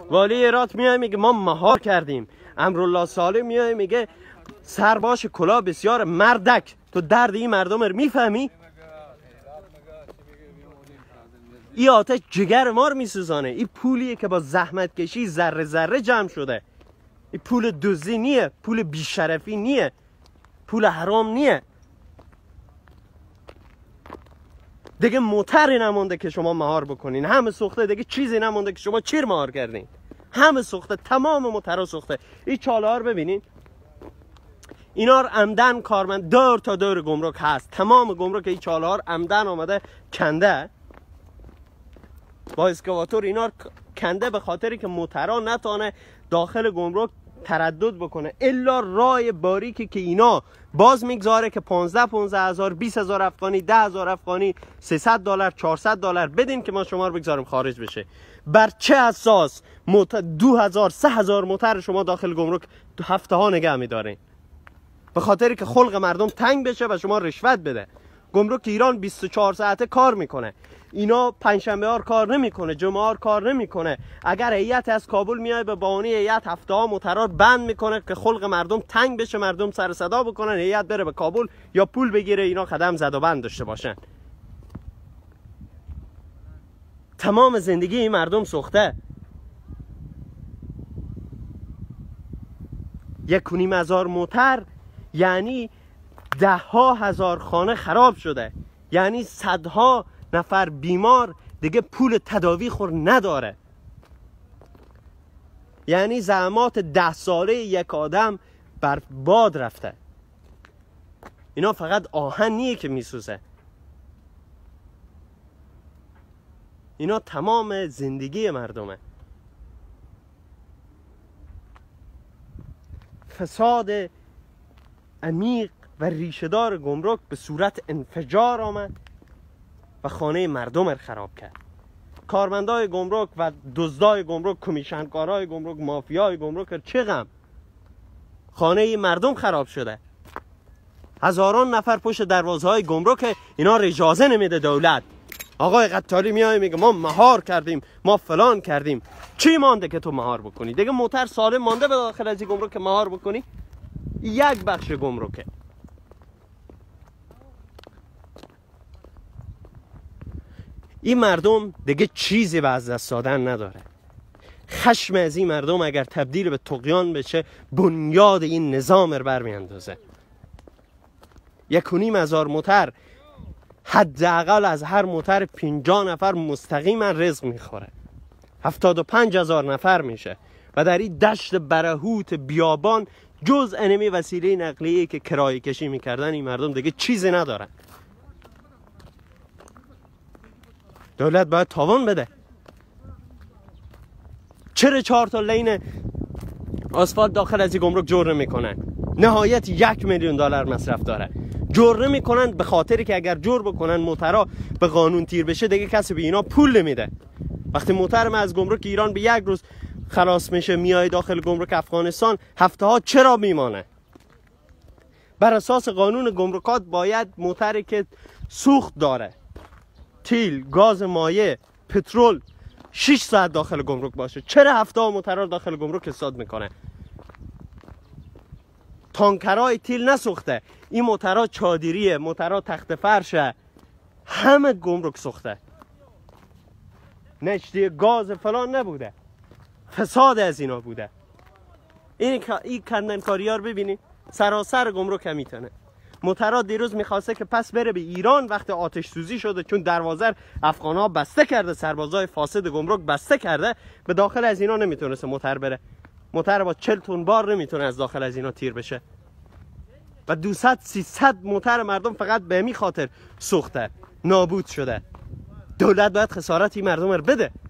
والی هرات میای میگه ما مهار کردیم. امرالله صالح میای میگه سرباش کلاه بسیار مردک. تو درد این مردم رو میفهمی؟ این آتش جگر ما رو میسوزانه. این پولیه که با زحمت کشی ذره ذره جمع شده. این پول دزدی نیه، پول بیشرفی نیه، پول حرام نیه. دیگه موتری نمونده که شما مهار بکنین، همه سوخته. دیگه چیزی نمونده که شما چیر مهار کردین، همه سوخته، تمام موترها سوخته. این چاله ها رو ببینین، اینا رو عمدن کارمند دور تا دور گمرک هست، تمام گمرک این چاله ها رو عمدن آمده کنده با اسکواتور. اینا رو کنده به خاطری که موترها نتونه داخل گمرک تردد بکنه، الا رای باریکی که اینا باز میگذاره که 15,000 20,000 افغانی، 10,000 افغانی، $300 $400 بدین که ما شما رو بگذاریم خارج بشه. بر چه اساس 2,000 3,000 موتر شما داخل گمرک هفته ها نگه میدارین؟ به خاطری که خلق مردم تنگ بشه و شما رشوت بده. گمرک ایران 24 ساعته کار میکنه، اینا پنجشنبه ها کار نمیکنه، جمعه ها کار نمیکنه. اگر هیئت از کابل میاد به بهانه هیئت هفته ها موترا بند میکنه که خلق مردم تنگ بشه، مردم سر صدا بکنن، هیئت بره به کابل یا پول بگیره، اینا قدم زد و بند داشته باشن. تمام زندگی این مردم سوخته. 1,500 موتر یعنی 10,000 خانه خراب شده، یعنی صدها نفر بیمار دیگه پول تداوی خور نداره، یعنی زحمات 10 ساله یک آدم بر باد رفته. اینا فقط آهن نیه که میسوزه، اینا تمام زندگی مردمه. فساد عمیق و ریشه‌دار گمرک به صورت انفجار آمد و خانه مردم رو خراب کرد. کارمندای گمرک و دزدای گمرک، کمیشنکارای گمرک، مافیای گمرک، چه غم، خانه مردم خراب شده. هزاران نفر پشت دروازه‌های گمرک، اینا رو اجازه نمیده دولت. آقای قطاری میای میگه ما مهار کردیم، ما فلان کردیم. چی مانده که تو مهار بکنی؟ دیگه موتر سالم مانده به داخل از این گمرک که مهار بکنی؟ یک بخش گمرکه. این مردم دیگه چیزی به از دست دادن نداره. خشم از این مردم اگر تبدیل به طغیان بشه، بنیاد این نظام رو برمیاندازه. 1,500 موتر، حداقل از هر موتر 50 نفر مستقیما رزق میخوره، 75,000 نفر میشه. و در این دشت برهوت بیابان جز انمی وسیله نقلیه‌ای که کرایه کشی میکردن، این مردم دیگه چیزی ندارن. دولت باید تاوان بده. چرا 4 تا لین آسفالت داخل از این گمرک جور نمیکنن؟ نهایت $1,000,000 مصرف داره. جور نمیکنن به خاطری که اگر جور بکنن موترها به قانون تیر بشه، دیگه کسی به اینا پول نمیده. وقتی موتر ما از گمرک ایران به 1 روز خلاص میشه میای داخل گمرک افغانستان، هفته ها چرا میمانه؟ بر اساس قانون گمرکات باید موتری که سوخت داره، تیل، گاز مایع، پترول، 6 ساعت داخل گمرک باشه. چرا هفته ها موترها داخل گمرک استاد میکنه؟ تانکرهای تیل نسوخته، این موترها چادریه، موترها تخت فرشه، همه گمرک سوخته. نشتی گاز فلان نبوده، فساد از اینا بوده. این کندنکاری ها رو ببینید، سراسر گمرک هم میتونه. موترها دیروز میخواسته که پس بره به ایران، وقت آتش سوزی شده چون دروازه افغان ها بسته کرده، سربازای فاسد گمرک بسته کرده، به داخل از اینا نمیتونسته موتر بره. موتر با 40 تن بار نمیتونه از داخل از اینا تیر بشه. و 200-300 موتر مردم فقط به همین خاطر سوخته، نابود شده. دولت باید خسارت این مردم رو بده.